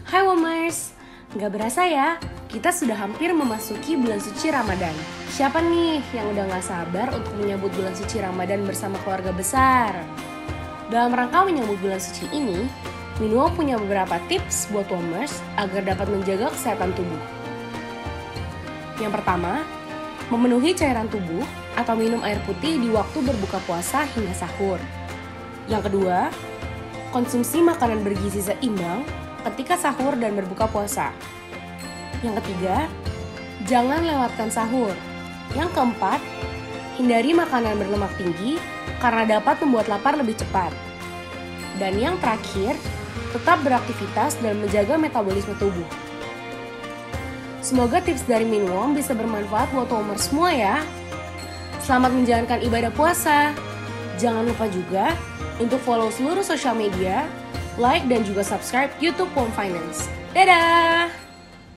Hai Womers, nggak berasa ya, kita sudah hampir memasuki bulan suci Ramadan. Siapa nih yang udah nggak sabar untuk menyambut bulan suci Ramadan bersama keluarga besar? Dalam rangka menyambut bulan suci ini, Minuo punya beberapa tips buat Womers agar dapat menjaga kesehatan tubuh. Yang pertama, memenuhi cairan tubuh atau minum air putih di waktu berbuka puasa hingga sahur. Yang kedua, konsumsi makanan bergizi seimbang ketika sahur dan berbuka puasa. Yang ketiga, jangan lewatkan sahur. Yang keempat, hindari makanan berlemak tinggi karena dapat membuat lapar lebih cepat. Dan yang terakhir, tetap beraktivitas dan menjaga metabolisme tubuh. Semoga tips dari Minuom bisa bermanfaat buat Womers semua ya. Selamat menjalankan ibadah puasa. Jangan lupa juga untuk follow seluruh sosial media, like dan juga subscribe YouTube Wom Finance. Dadah!